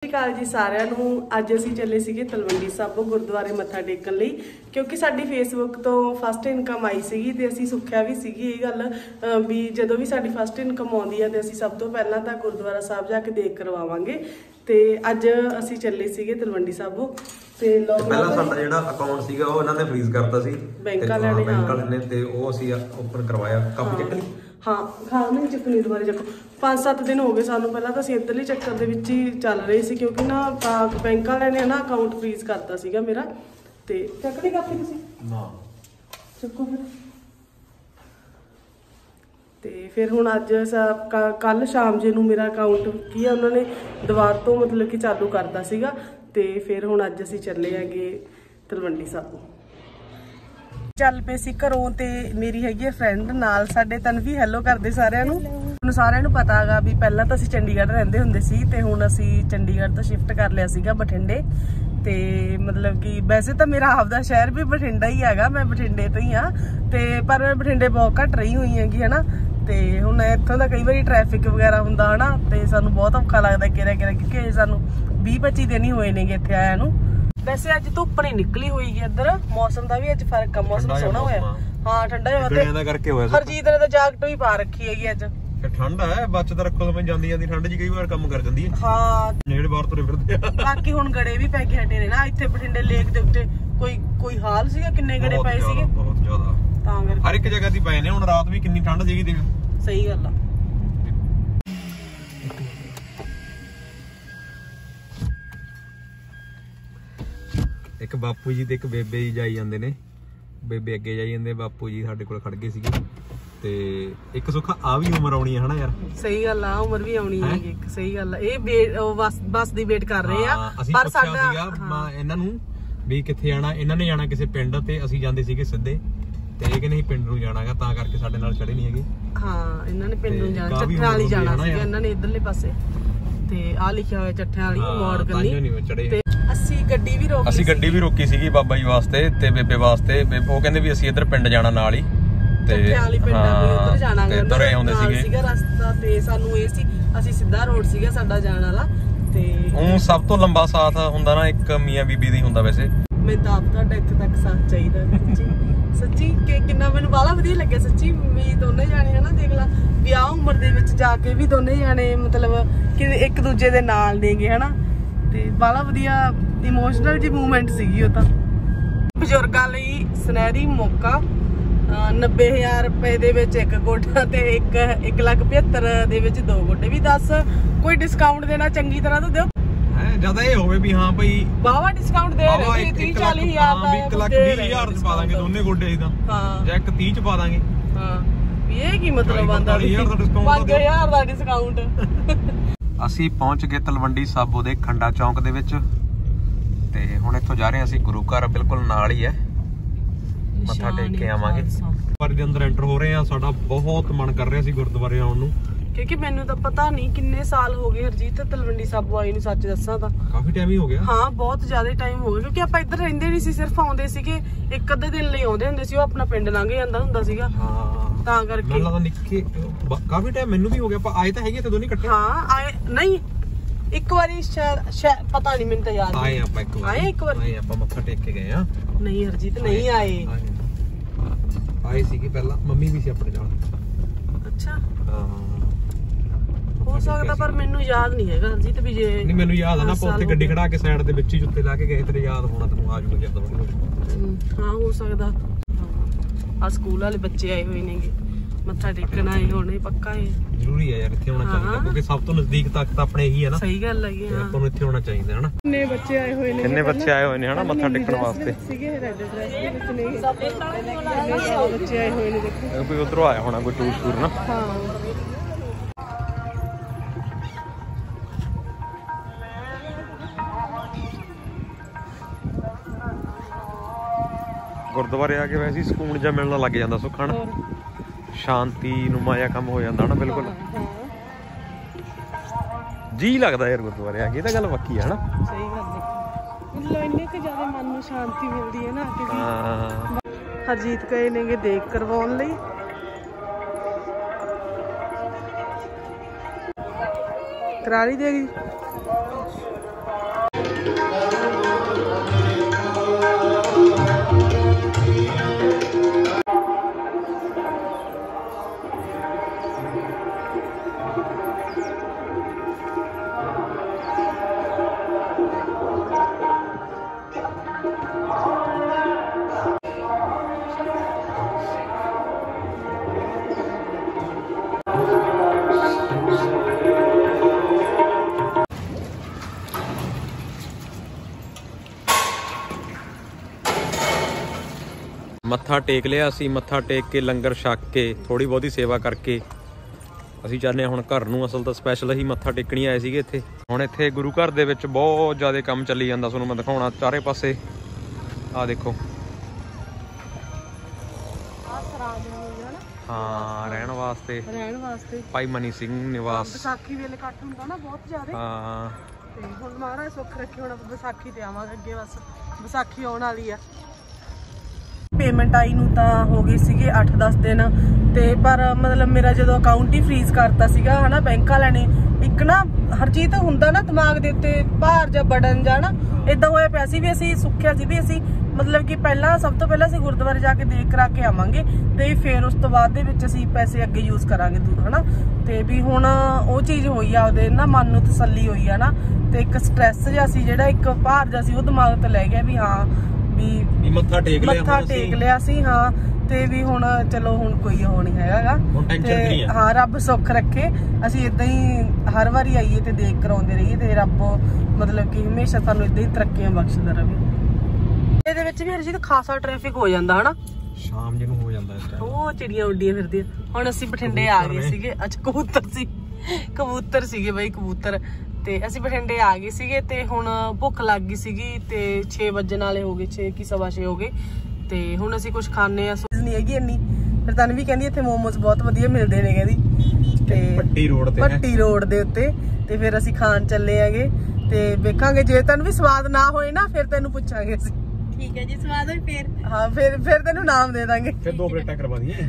अकाल जी सारिਆਂ ਨੂੰ। ਅੱਜ ਅਸੀਂ ਚੱਲੇ ਸੀਗੇ ਤਲਵੰਡੀ ਸਾਬੋ ਗੁਰਦੁਆਰੇ ਮੱਥਾ ਟੇਕਣ ਲਈ, ਕਿਉਂਕਿ ਸਾਡੀ ਫੇਸਬੁੱਕ ਤੋਂ ਫਸਟ ਇਨਕਮ ਆਈ ਸੀਗੀ ਤੇ ਅਸੀਂ ਸੁੱਖਿਆ ਵੀ ਸੀਗੀ ਇਹ ਗੱਲ ਵੀ ਜਦੋਂ ਵੀ ਸਾਡੀ ਫਸਟ ਇਨਕਮ ਆਉਂਦੀ ਹੈ ਤੇ ਅਸੀਂ ਸਭ ਤੋਂ ਪਹਿਲਾਂ ਤਾਂ ਗੁਰਦੁਆਰਾ ਸਾਹਿਬ ਜਾ ਕੇ ਦੇਖ ਕਰਵਾਵਾਂਗੇ। ਤੇ ਅੱਜ ਅਸੀਂ ਚੱਲੇ ਸੀਗੇ ਤਲਵੰਡੀ ਸਾਬੋ ਤੇ ਪਹਿਲਾਂ ਸਾਡਾ ਜਿਹੜਾ ਅਕਾਊਂਟ ਸੀਗਾ ਉਹ ਇਹਨਾਂ ਨੇ ਫ੍ਰੀਜ਼ ਕਰਤਾ ਸੀ ਬੈਂਕ ਵਾਲਿਆਂ ਨੇ ਤੇ ਉਹ ਅਸੀਂ ਓਪਨ ਕਰਵਾਇਆ। ਕਾਪੀ ਚੱਕ ਲਈ हाँ नहीं चुकनी दोबारा चको 5-7 दिन हो गए सानू। पहला तो इधरली चक्कर दे विच ही चल रही सी क्योंकि ना बैंक वाले ने ना अकाउंट फ्रीज करता सीगा मेरा। ते चकनी कापी तुसी ना चुको फिर हुण अज कल शाम जे नू मेरा अकाउंट की है उन्होंने दोबारा तो मतलब कि चालू करता सीगा। ते फिर हुण अज असीं चले हैगे तलवंडी साबो। ਚੱਲ ਪਏ ਸੀ ਘਰੋਂ ਤੇ ਮੇਰੀ ਹੈਗੀ ਹੈ ਫਰੈਂਡ ਨਾਲ ਸਾਡੇ। ਤਨਵੀ ਹੈਲੋ ਕਰਦੇ ਸਾਰਿਆਂ ਨੂੰ। ਹੁਣ ਸਾਰਿਆਂ ਨੂੰ ਪਤਾ ਹੈਗਾ ਵੀ ਪਹਿਲਾਂ ਤਾਂ ਅਸੀਂ ਚੰਡੀਗੜ੍ਹ ਰਹਿੰਦੇ ਹੁੰਦੇ ਸੀ ਤੇ ਹੁਣ ਅਸੀਂ ਚੰਡੀਗੜ੍ਹ ਤੋਂ ਸ਼ਿਫਟ ਕਰ ਲਿਆ ਸੀਗਾ ਬਠਿੰਡੇ। ਤੇ ਮਤਲਬ ਕਿ ਵੈਸੇ ਤਾਂ ਮੇਰਾ ਆਪਦਾ ਸ਼ਹਿਰ ਵੀ ਬਠਿੰਡਾ ਹੀ ਹੈਗਾ, ਮੈਂ ਬਠਿੰਡੇ ਤੋਂ ਹੀ ਆ ਤੇ ਪਰ ਮੈਂ ਬਠਿੰਡੇ ਬਹੁਤ ਘੱਟ ਰਹੀ ਹੋਈ ਹੈਗੀ ਹਨਾ। ਤੇ ਹੁਣ ਇੱਥੋਂ ਦਾ ਕਈ ਵਾਰੀ ਟ੍ਰੈਫਿਕ ਵਗੈਰਾ ਹੁੰਦਾ ਹਨਾ ਤੇ ਸਾਨੂੰ ਬਹੁਤ ਔਖਾ ਲੱਗਦਾ ਕਿਹੜਾ ਕਿਉਂਕਿ ਸਾਨੂੰ 20-25 ਦਿਨ ਹੀ ਹੋਏ ਨੇਗੇ ਇੱਥੇ ਆਇਆ ਨੂੰ। वैसे अज धुप नहीं निकली हुई है इधर, मौसम का भी अज फर्क है, मौसम सोहना होया। हाँ ठंडा होया हरजीत ने तो जैकेट भी पा रखी है अज। ठंड है बचत रखो तो जांदी जांदी ठंड जी कई बार काम कर जांदी है। हाँ नेड़े बाहर तुरे फिरदे आ। बाकी हुण गड़े भी पै के हटे ने ना इत्थे बठिंडे लेक दे उत्ते कोई हाल सीगा किन्ने गड़े पए सीगे बहुत ज्यादा तां करके हर एक जगह दी पए ने। हुण रात भी किन्नी ठंड सीगी देख। सही गल आ। एक बापू जी ते एक बेबे जी जाई जांदे ने। बेबे अगे जाई जांदे, बापू जी साडे कोल खड़ गए सीगे। ते एक सुखा आ भी उम्र आउणी है ना यार। सही गल आ, उम्र भी आउणी है एक। सही गल आ। ए बस दी वेट कर रहे आ पर साडा इन्हां नूं भी किथे जाना, इन्हां ने जाना किसे पिंड ते ਅਸੀਂ ਜਾਂਦੇ ਸੀਗੇ ਸਿੱਧੇ ਤੇ ਇਹ ਕਹਿੰਦੇ ਪਿੰਡ ਨੂੰ ਜਾਣਾਗਾ ਤਾਂ ਕਰਕੇ ਸਾਡੇ ਨਾਲ ਚੜੇ ਨਹੀਂ ਹੈਗੇ। ਹਾਂ ਇਹਨਾਂ ਨੇ ਪਿੰਡ ਨੂੰ ਜਾਣਾ, ਚੱਠਿਆਂ ਵਾਲੀ ਜਾਣਾ ਸੀਗਾ ਇਹਨਾਂ ਨੇ ਇਧਰਲੇ ਪਾਸੇ ਤੇ ਆ ਲਿਖਿਆ ਹੋਇਆ ਚੱਠਿਆਂ ਵਾਲੀ ਮੋੜ ਕਰਨੀ। ਤੇ ਅਸੀਂ ਗੱਡੀ ਵੀ ਰੋਕੀ ਸੀਗੀ ਬਾਬਾ ਜੀ ਵਾਸਤੇ ਤੇ ਬੇਬੇ ਵਾਸਤੇ। ਉਹ ਕਹਿੰਦੇ ਵੀ ਅਸੀਂ ਇੱਧਰ ਪਿੰਡ ਜਾਣਾ ਨਾਲ ਹੀ ਤੇ ਉੱਧਰ ਜਾਣਾ ਤੁਰੇ ਆਉਂਦੇ ਸੀਗਾ ਰਸਤਾ ਤੇ ਸਾਨੂੰ ਇਹ ਸੀ ਅਸੀਂ ਸਿੱਧਾ ਰੋਡ ਸੀਗਾ ਸਾਡਾ ਜਾਣ ਵਾਲਾ। ਤੇ ਉਹ ਸਭ ਤੋਂ ਲੰਬਾ ਸਾਥ ਹੁੰਦਾ ਨਾ ਇੱਕ ਮੀਆਂ ਬੀਬੀ ਦੀ ਹੁੰਦਾ। ਵੈਸੇ ਮੈਨੂੰ ਤਾਂ ਆਪ ਤੁਹਾਡਾ ਇੱਥੇ ਤੱਕ ਸਾਥ ਚਾਹੀਦਾ ਸੱਚੀ ਕਿ ਕਿੰਨਾ ਮੈਨੂੰ ਬਾਲਾ ਵਧੀਆ ਲੱਗਿਆ ਸੱਚੀ ਵੀ ਦੋਨੇ ਜਾਣੇ ਹਨਾ। ਦੇਖ ਲਾ ਵਿਆਹ ਉਮਰ ਦੇ ਵਿੱਚ ਜਾ ਕੇ ਵੀ ਦੋਨੇ ਜਾਣੇ ਮਤਲਬ ਕਿ ਇੱਕ ਦੂਜੇ ਦੇ ਨਾਲ ਨੇਗੇ ਹਨਾ। ਤੇ ਬਾਲਾ ਵਧੀਆ ਇਮੋਸ਼ਨਲ ਜੀ ਮੂਵਮੈਂਟ ਸੀਗੀ ਉਹ ਤਾਂ। ਬਜ਼ੁਰਗਾਂ ਲਈ ਸੁਨਹਿਰੀ ਮੌਕਾ 90,000 ਰੁਪਏ ਦੇ ਵਿੱਚ ਇੱਕ ਗੋਡਾ ਤੇ 1,75,000 ਦੇ ਵਿੱਚ 2 ਗੋਡੇ ਵੀ। ਦੱਸ ਕੋਈ ਡਿਸਕਾਊਂਟ ਦੇਣਾ ਚੰਗੀ ਤਰ੍ਹਾਂ ਤਾਂ ਦਿਓ ਜਿਆਦਾ ਇਹ ਹੋਵੇ ਵੀ ਹਾਂ ਭਾਈ ਬਾਵਾ ਡਿਸਕਾਊਂਟ ਦੇ ਰਹੇ 30-40,000 ਦਾ 1,20,000 ਚ ਪਾ ਦਾਂਗੇ ਦੋਨੇ ਗੋਡੇ ਇਦਾਂ ਜਾਂ ਇੱਕ 30 ਚ ਪਾ ਦਾਂਗੇ। ਹਾਂ ਇਹ ਕੀ ਮਤਲਬ ਆਂਦਾ 5,000 ਦਾ ਡਿਸਕਾਊਂਟ। ਅਸੀਂ ਪਹੁੰਚ ਗਏ ਤਲਵੰਡੀ ਸਾਬੋ ਦੇ ਖੰਡਾ ਚੌਂਕ ਦੇ ਵਿੱਚ ਤੇ ਹੁਣ ਇੱਥੋਂ ਜਾ ਰਹੇ ਹਾਂ ਅਸੀਂ ਗੁਰੂ ਘਰ ਬਿਲਕੁਲ ਨਾਲ ਹੀ ਹੈ, ਮੱਥਾ ਟੇਕ ਕੇ ਆਵਾਂਗੇ। ਗੁਰਦੁਆਰੇ ਦੇ ਅੰਦਰ ਐਂਟਰ ਹੋ ਰਹੇ ਆ। ਸਾਡਾ ਬਹੁਤ ਮਨ ਕਰ ਰਿਹਾ ਸੀ ਗੁਰਦੁਆਰੇ ਆਉਣ ਨੂੰ ਕਿਉਂਕਿ ਮੈਨੂੰ ਤਾਂ ਪਤਾ ਨਹੀਂ ਕਿੰਨੇ ਸਾਲ ਹੋ ਗਏ ਹਰਜੀਤ ਤਲਵੰਡੀ ਸਾਬੋ ਆਈ ਨੂੰ। ਸੱਚ ਦੱਸਾਂ ਤਾਂ ਕਾਫੀ ਟਾਈਮ ਹੀ ਹੋ ਗਿਆ। ਹਾਂ ਬਹੁਤ ਜ਼ਿਆਦਾ ਟਾਈਮ ਹੋ ਗਿਆ ਕਿਉਂਕਿ ਆਪਾਂ ਇੱਧਰ ਰਹਿੰਦੇ ਨਹੀਂ ਸੀ, ਸਿਰਫ ਆਉਂਦੇ ਸੀਗੇ ਇੱਕ ਅੱਧੇ ਦਿਨ ਲਈ ਆਉਂਦੇ ਹੁੰਦੇ ਸੀ। ਉਹ ਆਪਣਾ ਪਿੰਡ ਲੰਘ ਜਾਂਦਾ ਹੁੰਦਾ ਸੀਗਾ ਤਾਂ ਕਰਕੇ ਮੈਨੂੰ ਲੱਗਦਾ ਨਿੱਕੇ ਕਾਫੀ ਟਾਈਮ ਮੈਨੂੰ ਵੀ ਹੋ ਗਿਆ। ਆਪਾਂ ਆਏ ਤਾਂ ਹੈਗੇ ਤੇ ਦੋਨੇ ਇਕੱਠੇ। ਹਾਂ ਆਏ ਨਹੀਂ ਇੱਕ ਵਾਰੀ ਸ਼ਾਇਦ ਪਤਾ ਨਹੀਂ ਮੈਨੂੰ ਤਾਂ ਯਾਦ ਆਏ ਆਪਾਂ ਇੱਕ ਵਾਰੀ ਆਪਾਂ ਮੱਥਾ ਟੇਕ ਕੇ ਗਏ ਆ। ਨਹੀਂ ਹਰਜੀਤ ਨਹੀਂ ਆਏ ਸੀਗੇ ਪਹਿਲਾਂ ਮੰਮੀ ਵੀ ਸੀ ਆਪਣੇ ਨਾਲ। ਅੱਛਾ ਹਾਂ ਹੋ ਸਕਦਾ ਪਰ ਮੈਨੂੰ ਯਾਦ ਨਹੀਂ ਹੈਗਾ ਹਰਜੀਤ ਵੀ ਜੇ ਨਹੀਂ ਮੈਨੂੰ ਯਾਦ ਆ ਨਾ ਆਪਾਂ ਉੱਥੇ ਗੱਡੀ ਖੜਾ ਕੇ ਸਾਈਡ ਦੇ ਵਿੱਚ ਹੀ ਜੁੱਤੇ ਲਾ ਕੇ ਗਏ ਤੇਰੇ ਯਾਦ ਹੋਣਾ ਤੈਨੂੰ ਆ ਜੂਗਾ ਜਦ। ਹਾਂ ਹੋ ਸਕਦਾ। ਆ ਸਕੂਲ ਵਾਲੇ ਬੱਚੇ ਆਏ ਹੋਏ ਨੇਗੇ ਮੱਥਾ ਟੇਕਣ ਆਏ ਹੋਣੇ ਪੱਕਾ ਇਹ ਜ਼ਰੂਰੀ ਹੈ ਯਾਰ ਇੱਥੇ ਆਉਣਾ ਚਾਹੀਦਾ ਕਿਉਂਕਿ ਸਭ ਤੋਂ ਨਜ਼ਦੀਕ ਤੱਕ ਤਾਂ ਆਪਣੇ ਇਹੀ ਹੈ ਨਾ। ਸਹੀ ਗੱਲ ਹੈਗੀ ਹਾਂ ਆਪਾਂ ਨੂੰ ਇੱਥੇ ਆਉਣਾ ਚਾਹੀਦਾ ਹੈ ਨਾ। ਕਿੰਨੇ ਬੱਚੇ ਆਏ ਹੋਏ ਨੇ ਹਨਾ ਮੱਥਾ ਟੇਕਣ ਵਾਸਤੇ ਸੀਗੇ ਰੈੱਡ ਡਰੈਸ ਦੇ ਵਿੱਚ ਨੇ ਬੱਚੇ ਆਏ ਹੋਏ ਨੇ। ਦੇਖੋ ਕੋਈ ਉਧਰੋਂ ਆਇਆ ਹੋਣਾ ਕੋਈ ਟੂਰ ਨਾ। ਹਾਂ ਗੁਰਦੁਆਰੇ ਆ ਕੇ ਵੈਸੇ ਸਕੂਨ ਜਿਹਾ ਮਿਲਣ ਲੱਗ ਜਾਂਦਾ ਸੁੱਖਾ ਨਾ, ਸ਼ਾਂਤੀ ਨੂੰਮਾ ਜਿਹਾ ਕੰਮ ਹੋ ਜਾਂਦਾ ਨਾ ਬਿਲਕੁਲ ਜੀ ਲੱਗਦਾ ਯਾਰ ਗੁਰਦੁਆਰੇ ਆ ਕੇ। ਇਹ ਤਾਂ ਗੱਲ ਪੱਕੀ ਹੈ ਨਾ। ਸਹੀ ਗੱਲ ਹੈ ਮਤਲਬ ਇੰਨੇ ਕੁ ਜ਼ਿਆਦਾ ਮਨ ਨੂੰ ਸ਼ਾਂਤੀ ਮਿਲਦੀ ਹੈ ਨਾ ਕਿ ਹਰਜੀਤ ਗਏ ਨੇਗੇ ਦੇਖ ਕਰਵਾਉਣ ਲਈ। ਕਰਾ ਲਈ ਦੇਗੀ ਮੱਥਾ ਟੇਕ ਲਿਆ ਅਸੀਂ। ਮੱਥਾ ਟੇਕ ਕੇ ਲੰਗਰ ਛਕ ਕੇ ਥੋੜੀ ਬਹੁਤੀ ਸੇਵਾ ਕਰਕੇ ਅਸੀਂ ਚਾਹੁੰਦੇ ਹਾਂ ਹੁਣ ਘਰ ਨੂੰ। ਅਸਲ ਤਾਂ ਸਪੈਸ਼ਲ ਅਸੀਂ ਮੱਥਾ ਟੇਕਣੀ ਆਏ ਸੀਗੇ ਇੱਥੇ। ਹੁਣ ਇੱਥੇ ਗੁਰੂ ਘਰ ਦੇ ਵਿੱਚ ਬਹੁਤ ਜ਼ਿਆਦਾ ਕੰਮ ਚੱਲੀ ਜਾਂਦਾ, ਤੁਹਾਨੂੰ ਮੈਂ ਦਿਖਾਉਣਾ ਚਾਰੇ ਪਾਸੇ। ਆਹ ਦੇਖੋ, ਹਾਂ ਰਹਿਣ ਵਾਸਤੇ ਭਾਈ ਮਨੀ ਸਿੰਘ ਨਿਵਾਸ। ਵਿਸਾਖੀ ਵੇਲੇ ਇਕੱਠ ਹੁੰਦਾ ਨਾ ਬਹੁਤ ਜ਼ਿਆਦਾ। ਹਾਂ ਤੇ ਹੁਣ ਮਹਾਰਾਜ ਸੁੱਖ ਰੱਖੇ, ਹੁਣ ਵਿਸਾਖੀ ਤੇ ਆਵਾਂਗੇ ਅੱਗੇ। ਬਸ ਵਿਸਾਖੀ ਆਉਣ ਵਾਲੀ ਆ। ਪੇਮੈਂਟ ਆਈ ਨੂੰ ਤਾਂ ਹੋ ਗਈ ਸੀਗੇ 8-10 ਦਿਨ ਤੇ ਪਰ ਮਤਲਬ ਮੇਰਾ ਜਦੋਂ ਅਕਾਊਂਟ ਹੀ ਫ੍ਰੀਜ਼ ਕਰਤਾ ਸੀਗਾ ਹਨਾ ਬੈਂਕ ਵਾਲਿਆਂ ਨੇ। ਇੱਕ ਨਾ ਹਰਜੀਤ ਹੁੰਦਾ ਨਾ ਦਿਮਾਗ ਦੇ ਉੱਤੇ ਭਾਰ ਜਾਂ ਬੜਨ ਜਾਂ ਨਾ ਇਦਾਂ ਹੋਇਆ ਪਿਆ ਸੀ ਵੀ ਅਸੀਂ ਸੁੱਖਿਆ ਸੀ ਵੀ ਅਸੀਂ ਮਤਲਬ ਕਿ ਪਹਿਲਾਂ ਸਭ ਤੋਂ ਪਹਿਲਾਂ ਅਸੀਂ ਗੁਰਦੁਆਰੇ ਜਾ ਕੇ ਦੇਖ ਕਰਾ ਕੇ ਆਵਾਂਗੇ ਤੇ ਫਿਰ ਉਸ ਤੋਂ ਬਾਅਦ ਦੇ ਵਿੱਚ ਅਸੀਂ ਪੈਸੇ ਅੱਗੇ ਯੂਜ਼ ਕਰਾਂਗੇ ਹਨਾ। ਤੇ ਵੀ ਹੁਣ ਉਹ ਚੀਜ਼ ਹੋਈ ਆ, ਉਹਦੇ ਨਾ ਮਨ ਨੂੰ ਤਸੱਲੀ ਹੋਈ ਆ ਨਾ। ਤੇ ਇੱਕ ਸਟ੍ਰੈਸ ਜਿਹਾ ਸੀ ਜਿਹੜਾ, ਇੱਕ ਭਾਰ ਜਿਹਾ ਸੀ ਉਹ ਦਿਮਾਗ ਤੋਂ ਲੈ ਗਿਆ ਵੀ ਹਾਂ ਵੀ ਮੱਥਾ ਟੇਕ ਲਿਆ ਸੀ। ਹਾਂ ਤੇ ਵੀ ਹੁਣ ਚਲੋ ਹੁਣ ਕੋਈ ਉਹ ਨਹੀਂ ਹੈਗਾ ਤੇ ਹਾਂ ਰੱਬ ਸੁੱਖ ਰੱਖੇ। ਅਸੀਂ ਇਦਾਂ ਹੀ ਹਰ ਵਾਰੀ ਆਈਏ ਤੇ ਦੇਖ ਕਰਾਉਂਦੇ ਰਹੀਏ ਤੇ ਰੱਬ ਮਤਲਬ ਕਿ ਹਮੇਸ਼ਾ ਸਾਨੂੰ ਇਦਾਂ ਹੀ ਤਰੱਕੀਆਂ ਬਖਸ਼ਦਾ ਰਹੇ। ਇਹਦੇ ਵਿੱਚ ਵੀ ਹਰਜੀਤ ਖਾਸਾ ਟ੍ਰੈਫਿਕ ਹੋ ਜਾਂਦਾ ਹਨਾ, ਸ਼ਾਮ ਜਿਹਨੂੰ ਹੋ ਜਾਂਦਾ ਇਸ ਟਾਈਮ। ਉਹ ਚਿੜੀਆਂ ਉੱਡੀਆਂ ਫਿਰਦੀਆਂ। ਹੁਣ ਅਸੀਂ ਬਠਿੰਡੇ ਆ ਗਏ ਸੀਗੇ। ਅੱਛਾ ਕਬੂਤਰ ਸੀਗੇ ਬਈ, ਕਬੂਤਰ। ਤੇ ਅਸੀਂ ਬਠਿੰਡੇ ਆ ਗਏ ਸੀਗੇ ਤੇ ਹੁਣ ਭੁੱਖ ਲੱਗ ਗਈ ਸੀਗੀ ਤੇ 6 ਵਜਣ ਵਾਲੇ ਹੋ ਗਏ, 6 ਕੀ 6:15 ਹੋ ਗਏ। ਤੇ ਹੁਣ ਅਸੀਂ ਕੁਝ ਖਾਣੇ ਆ, ਨਹੀਂ ਹੈਗੀ ਇੰਨੀ। ਫਿਰ ਤਨ ਵੀ ਕਹਿੰਦੀ ਇੱਥੇ ਮੋਮੋਸ ਬਹੁਤ ਵਧੀਆ ਮਿਲਦੇ ਨੇ ਕਹਿੰਦੀ, ਤੇ ਪੱਟੀ ਰੋਡ ਦੇ ਉੱਤੇ। ਤੇ ਫਿਰ ਅਸੀਂ ਖਾਣ ਚੱਲੇ ਹੈਗੇ ਤੇ ਵੇਖਾਂਗੇ ਜੇ ਤੈਨੂੰ ਵੀ ਸਵਾਦ ਨਾ ਹੋਏ ਨਾ ਫਿਰ ਤੈਨੂੰ ਪੁੱਛਾਂਗੇ ਅਸੀਂ। ਠੀਕ ਹੈ ਜੀ, ਸਵਾਦ ਹੋਈ ਫਿਰ ਹਾਂ ਫਿਰ ਤੈਨੂੰ ਨਾਮ ਦੇ ਦਾਂਗੇ। ਫਿਰ 2 ਪਲੇਟਾਂ ਕਰਵਾ ਦਈਏ।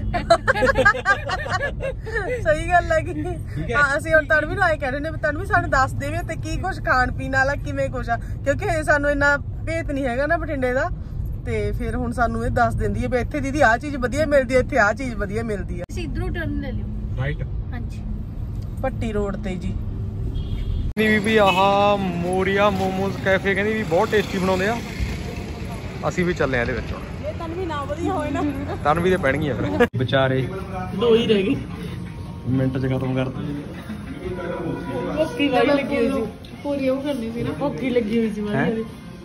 ਸਹੀ ਗੱਲ ਹੈਗੀ। ਹਾਂ ਅਸੀਂ ਹੁਣ ਤਨਵੀ ਨੂੰ ਆਏ ਕਹਿ ਰਹੇ ਨੇ ਤਨਵੀ ਸਾਨੂੰ ਦੱਸ ਦੇਵੇ ਤੇ ਕੀ ਕੁਝ ਖਾਣ ਪੀਣ ਵਾਲਾ ਕਿਵੇਂ ਕੁਛ ਆ, ਕਿਉਂਕਿ ਸਾਨੂੰ ਇੰਨਾ ਭੇਤ ਨਹੀਂ ਹੈਗਾ ਨਾ ਬਠਿੰਡੇ ਦਾ। ਤੇ ਫਿਰ ਹੁਣ ਸਾਨੂੰ ਇਹ ਦੱਸ ਦਿੰਦੀ ਹੈ ਵੀ ਇੱਥੇ ਦੀਦੀ ਆਹ ਚੀਜ਼ ਵਧੀਆ ਮਿਲਦੀ ਹੈ, ਇੱਥੇ ਆਹ ਚੀਜ਼ ਵਧੀਆ ਮਿਲਦੀ ਹੈ। ਤੁਸੀਂ ਇਧਰੋਂ ਟਰਨ ਲੈ ਲਿਓ ਰਾਈਟ। ਹਾਂਜੀ ਪੱਟੀ ਰੋਡ ਤੇ ਜੀ। ਵੀ ਆਹ ਮੋਰੀਆ ਮੋਮੋਸ ਕੈਫੇ ਕਹਿੰਦੀ ਵੀ ਬਹੁਤ ਟੇਸਟੀ ਬਣਾਉਂਦੇ ਆ। ਅਸੀਂ ਵੀ ਚੱਲੇ ਆ ਇਹਦੇ ਵਿੱਚ। ਇਹ ਤਨਵੀ ਨਾ ਵਧੀਆ ਹੋਏ ਨਾ ਤਨਵੀ ਤੇ ਪੈਣਗੀਆਂ ਫਿਰ। ਵਿਚਾਰੇ 2 ਹੀ ਰਹਿ ਗਏ, ਮਿੰਟ ਚ ਖਤਮ ਕਰਤਾ। ਭੁੱਖੀ ਲੱਗੀ ਹੋਈ ਸੀ, ਪੂਰੀ ਉਹ ਕਰਨੀ ਸੀ ਨਾ, ਭੁੱਖੀ ਲੱਗੀ ਹੋਈ ਸੀ ਮਾਰੀ।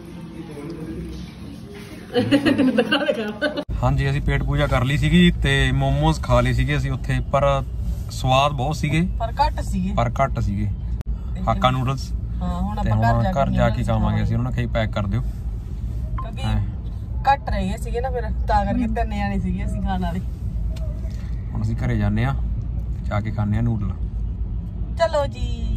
ਹਾਂਜੀ ਅਸੀਂ ਪੇਟ ਪੂਜਾ ਕਰ ਲਈ ਸੀਗੀ ਤੇ ਮੋਮੋਸ ਖਾ ਲਏ ਸੀਗੇ ਅਸੀਂ ਉੱਥੇ, ਪਰ ਸਵਾਦ ਬਹੁਤ ਸੀਗੇ ਪਰ ਘੱਟ ਸੀਗੇ। Hakka noodles. ਹਾਂ ਹੁਣ ਤੇ ਆਪਾਂ ਘਰ ਜਾ ਕੇ ਖਾਵਾਂਗੇ ਅਸੀਂ। ਉਹਨਾਂ ਨੇ ਕਹੀ ਪੈਕ ਕਰ ਦਿਓ ਕਿਉਂਕਿ ਘੱਟ ਰਹੇ ਸੀਗੇ ਨਾ, ਫਿਰ ਤਾਂ ਕਰਕੇ 3 ਜਾਣੇ ਸੀਗੇ ਅਸੀਂ ਖਾਣ ਵਾਲੇ। ਹੁਣ ਅਸੀਂ ਘਰੇ ਜਾਂਦੇ ਆ, ਜਾ ਕੇ ਖਾਣੇ ਆ ਨੂਡਲ। ਚਲੋ ਜੀ।